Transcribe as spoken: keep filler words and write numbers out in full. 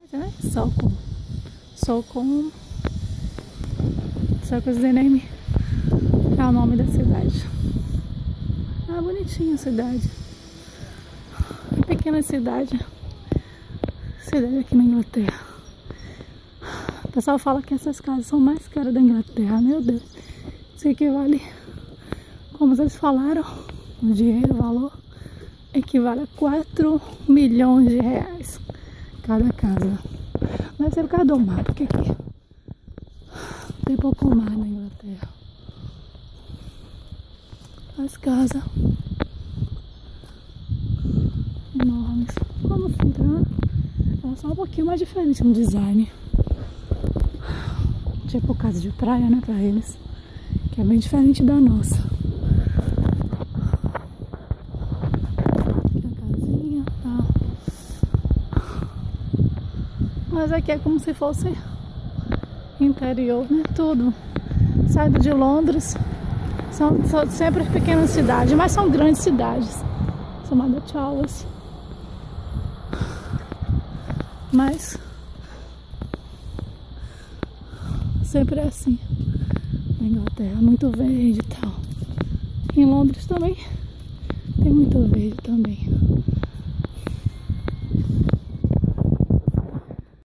Né? Stockholm. Stockholm. Stockholm é o nome da cidade. Ah, bonitinha a cidade. Uma pequena cidade. Cidade aqui na Inglaterra. O pessoal fala que essas casas são mais caras da Inglaterra. Meu Deus. Isso equivale, como vocês falaram, o dinheiro, o valor, equivale a quatro milhões de reais cada casa. Deve ser por causa do mar, porque aqui tem pouco mar na Inglaterra. As casas enormes, como sempre, né? Elas são um pouquinho mais diferentes no design. Tipo casa de praia, né, pra eles, que é bem diferente da nossa. Aqui a casinha, tá? Mas aqui é como se fosse interior, né? Tudo. Saindo de Londres. São, são sempre pequenas cidades, mas são grandes cidades. Chamada Charles. Mas sempre é assim. Na Inglaterra, muito verde e tal. Em Londres também tem muito verde também.